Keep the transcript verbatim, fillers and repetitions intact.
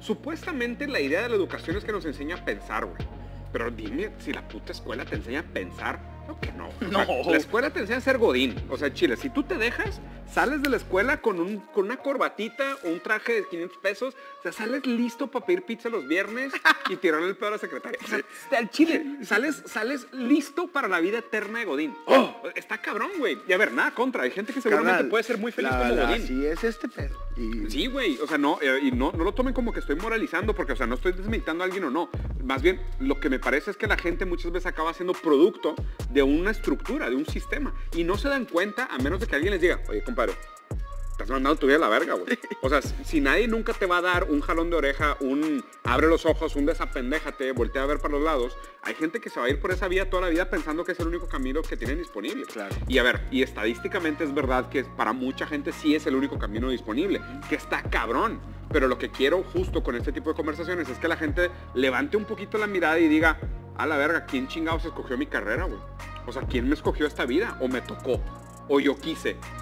supuestamente la idea de la educación es que nos enseña a pensar, güey. Pero dime si la puta escuela te enseña a pensar. Creo que no. O No. sea, la escuela te enseña a ser godín. O sea, Chile, si tú te dejas, sales de la escuela con, un, con una corbatita o un traje de quinientos pesos, o sea, sales listo para pedir pizza los viernes y tirarle el pedo a la secretaria. O sea, al Chile, sales, sales listo para la vida eterna de godín. Oh, está cabrón, güey. Y a ver, nada contra. Hay gente que seguramente Carnal, puede ser muy feliz la, como la, godín. Así es este pedo. Y... Sí, güey, o sea, no, eh, y no, no lo tomen como que estoy moralizando, porque, o sea, no estoy desmeditando a alguien o no. Más bien, lo que me parece es que la gente muchas veces acaba siendo producto de una estructura, de un sistema, y no se dan cuenta a menos de que alguien les diga, oye, compadre, estás mandando tu vida a la verga, güey. O sea, si nadie nunca te va a dar un jalón de oreja, un abre los ojos, un desapendéjate, voltea a ver para los lados, hay gente que se va a ir por esa vía toda la vida pensando que es el único camino que tienen disponible. Claro. Y a ver, y estadísticamente es verdad que para mucha gente sí es el único camino disponible, que está cabrón. Pero lo que quiero justo con este tipo de conversaciones es que la gente levante un poquito la mirada y diga, a la verga, ¿quién chingados escogió mi carrera, güey? O sea, ¿quién me escogió esta vida? ¿O me tocó? ¿O yo quise?